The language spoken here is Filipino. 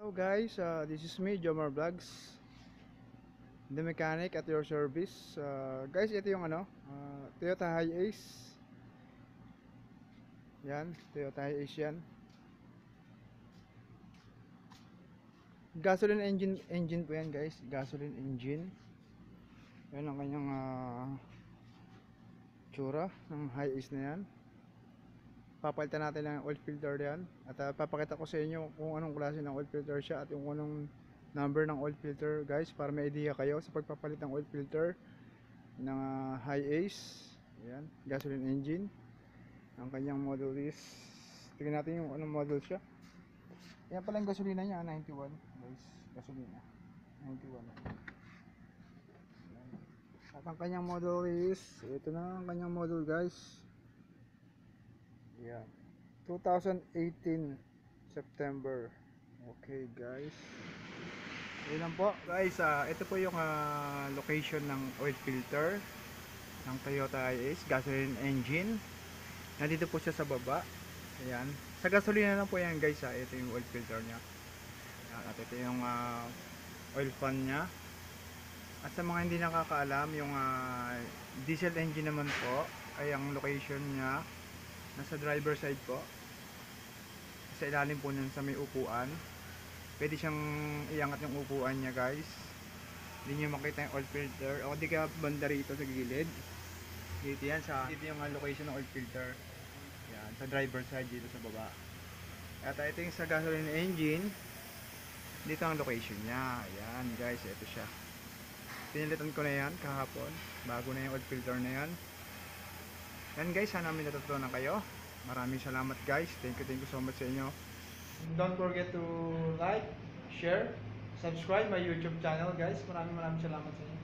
Hello guys, this is me, Jomar Vlogs, the mechanic at your service. Guys, ito yung Toyota Hiace. Yan, Toyota Hiace yan. Gasoline engine po yan guys, gasoline engine. Yan ang kanyang tsura ng Hiace na yan. Papalitan natin ng oil filter yan. At papakita ko sa inyo kung anong klase ng oil filter siya at yung anong number ng oil filter guys, para may idea kayo sa pagpapalit ng oil filter ng Hiace. Ayan, gasoline engine. Ang kanyang model is, tingnan natin yung anong model siya. Yan pala yung gasolina niya, 91 guys, gasolina 91. Ayan. At ang kanyang model is, ito na ang kanyang model guys. Yan, 2018 September. Okay guys, yun lang po guys. Ito po yung location ng oil filter ng Toyota Hiace gasoline engine. Nandito po siya sa baba. Ayan, sa gasolina lang po yan guys. Ito yung oil filter nya. Ayan, at ito yung oil fan nya. At sa mga hindi nakakaalam, yung diesel engine naman po ay ang location nya nasa driver side po, sa ilalim po nun sa may upuan. Pwede siyang iangat yung upuan niya guys, hindi nyo makita yung oil filter, o di ka banda rito sa gilid. Dito yan, dito yung location ng oil filter. Yan, sa driver side dito sa baba. At ito yung sa gasoline engine, dito ang location nya. Ayan guys, ito siya. Pinilitan ko na yan kahapon, bago na yung oil filter na yan. Yan guys, sana may natutunan kayo. Maraming salamat guys. Thank you so much sa inyo. Don't forget to like, share, subscribe my YouTube channel guys. Maraming salamat sa inyo.